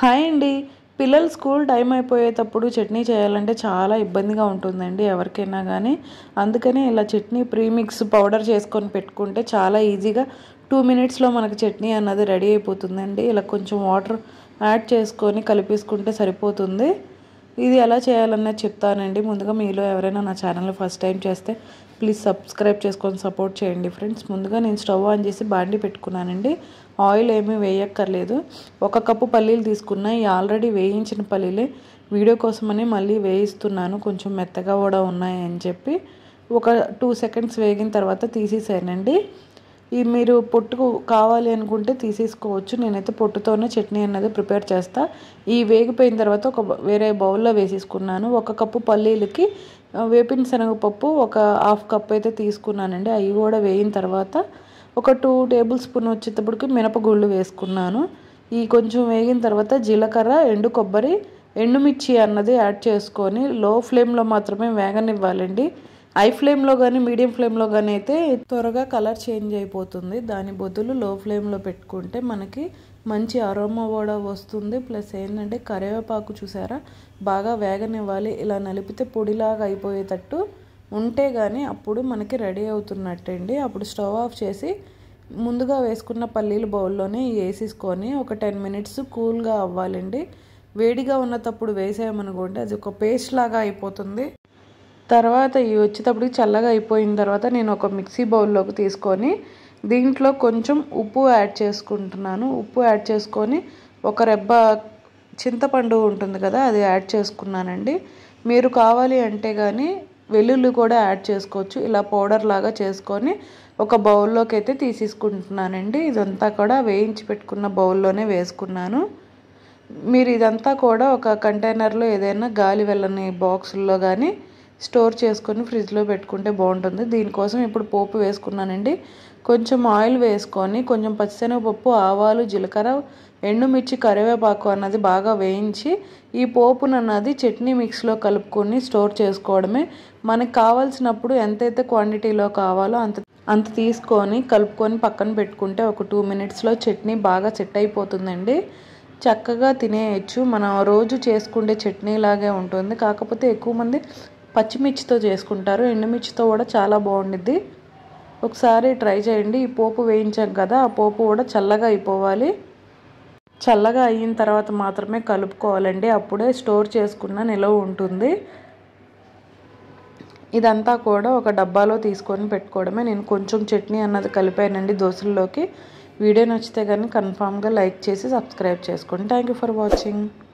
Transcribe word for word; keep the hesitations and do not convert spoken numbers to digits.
Hi అండి. పిల్లలు school time అయిపోయేటప్పుడు chutney చేయాలంటే చాలా ఇబ్బందిగా ఉంటుందండి ఎవరికైనా కానీ. అందుకనే ఇలా చట్నీ ప్రీమిక్స్ పౌడర్ చేసుకొని పెట్టుకుంటే చాలా ఈజీగా టూ మినిట్స్లో మనకు చట్నీ అన్నది రెడీ అయిపోతుందండి. ఇలా కొంచెం వాటర్ యాడ్ చేసుకొని కలిపేసుకుంటే సరిపోతుంది. ఇది ఎలా చేయాలన్నది చెప్తానండి. ముందుగా మీలో ఎవరైనా నా ఛానల్ని ఫస్ట్ టైం చేస్తే ప్లీజ్ సబ్స్క్రైబ్ చేసుకొని సపోర్ట్ చేయండి ఫ్రెండ్స్. ముందుగా నేను స్టవ్ ఆన్ చేసి బాండి పెట్టుకున్నానండి. ఆయిల్ ఏమీ వేయక్కర్లేదు. ఒక కప్పు పల్లీలు తీసుకున్నా. ఈ ఆల్రెడీ వేయించిన పల్లీలే వీడియో కోసమని మళ్ళీ వేయిస్తున్నాను, కొంచెం మెత్తగా కూడా ఉన్నాయి అని చెప్పి. ఒక టూ సెకండ్స్ వేగిన తర్వాత తీసేసానండి. ఈ మీరు పొట్టు కావాలి అనుకుంటే తీసేసుకోవచ్చు. నేనైతే పొట్టుతోనే చట్నీ అన్నది ప్రిపేర్ చేస్తా. ఈ వేగిపోయిన తర్వాత ఒక వేరే బౌల్లో వేసేసుకున్నాను. ఒక కప్పు పల్లీలకి వేపిన శనగపప్పు ఒక హాఫ్ కప్ అయితే తీసుకున్నానండి. అవి కూడా వేయిన తర్వాత ఒక టూ టేబుల్ స్పూన్ వచ్చేటప్పటికి మినపగుళ్ళు వేసుకున్నాను. ఈ కొంచెం వేగిన తర్వాత జీలకర్ర, ఎండు కొబ్బరి, ఎండుమిర్చి అన్నది యాడ్ చేసుకొని లో ఫ్లేమ్లో మాత్రమే వేగనివ్వాలండి. హై ఫ్లేమ్లో కానీ మీడియం ఫ్లేమ్లో కానీ అయితే త్వరగా కలర్ చేంజ్ అయిపోతుంది. దాని బదులు లో ఫ్లేమ్లో పెట్టుకుంటే మనకి మంచి అరోమా కూడా వస్తుంది. ప్లస్ ఏంటంటే కరివేపాకు చూసారా, బాగా వేగనివ్వాలి. ఇలా నలిపితే పొడిలాగా అయిపోయేటట్టు ఉంటే కానీ అప్పుడు మనకి రెడీ అవుతున్నట్టండి. అప్పుడు స్టవ్ ఆఫ్ చేసి ముందుగా వేసుకున్న పల్లీలు బౌల్లోనే వేసేసుకొని ఒక టెన్ మినిట్స్ కూల్గా అవ్వాలండి. వేడిగా ఉన్నప్పుడు వేసామనుకోండి అది ఒక పేస్ట్ లాగా అయిపోతుంది. తర్వాత ఇవి వచ్చేటప్పటికి చల్లగా అయిపోయిన తర్వాత నేను ఒక మిక్సీ బౌల్లోకి తీసుకొని దీంట్లో కొంచెం ఉప్పు యాడ్ చేసుకుంటున్నాను. ఉప్పు యాడ్ చేసుకొని ఒక రెబ్బ చింతపండు ఉంటుంది కదా, అది యాడ్ చేసుకున్నానండి. మీరు కావాలి అంటే కానీ వెల్లుల్లి కూడా యాడ్ చేసుకోవచ్చు. ఇలా పౌడర్ లాగా చేసుకొని ఒక బౌల్లోకి అయితే తీసేసుకుంటున్నానండి. ఇదంతా కూడా వేయించి పెట్టుకున్న బౌల్లోనే వేసుకున్నాను. మీరు ఇదంతా కూడా ఒక కంటైనర్లో ఏదైనా గాలి వెళ్ళని బాక్సుల్లో కానీ స్టోర్ చేసుకొని ఫ్రిడ్జ్లో పెట్టుకుంటే బాగుంటుంది. దీనికోసం ఇప్పుడు పోపు వేసుకున్నానండి. కొంచెం ఆయిల్ వేసుకొని కొంచెం పచ్చిశనగపప్పు, ఆవాలు, జీలకర్ర, ఎండుమిర్చి, కరివేపాకు అన్నది బాగా వేయించి ఈ పోపును అన్నది చట్నీ మిక్స్లో కలుపుకొని స్టోర్ చేసుకోవడమే. మనకు కావాల్సినప్పుడు ఎంతైతే క్వాంటిటీలో కావాలో అంత అంత తీసుకొని కలుపుకొని పక్కన పెట్టుకుంటే ఒక టూ మినిట్స్లో చట్నీ బాగా సెట్ అయిపోతుందండి. చక్కగా తినేయచ్చు. మనం రోజు చేసుకుంటే చట్నీ లాగే ఉంటుంది. కాకపోతే ఎక్కువ మంది పచ్చిమిర్చితో చేసుకుంటారు. ఎండుమిర్చితో కూడా చాలా బాగుండిద్ది. ఒకసారి ట్రై చేయండి. ఈ పోపు వేయించాం కదా, ఆ పోపు కూడా చల్లగా అయిపోవాలి. చల్లగా అయిన తర్వాత మాత్రమే కలుపుకోవాలండి. అప్పుడే స్టోర్ చేసుకున్న నిలవ ఉంటుంది. ఇదంతా కూడా ఒక డబ్బాలో తీసుకొని పెట్టుకోవడమే. నేను కొంచెం చట్నీ అన్నది కలిపానండి దోశల్లోకి. వీడియో నచ్చితే కానీ కన్ఫామ్గా లైక్ చేసి సబ్స్క్రైబ్ చేసుకోండి. Thank you for watching.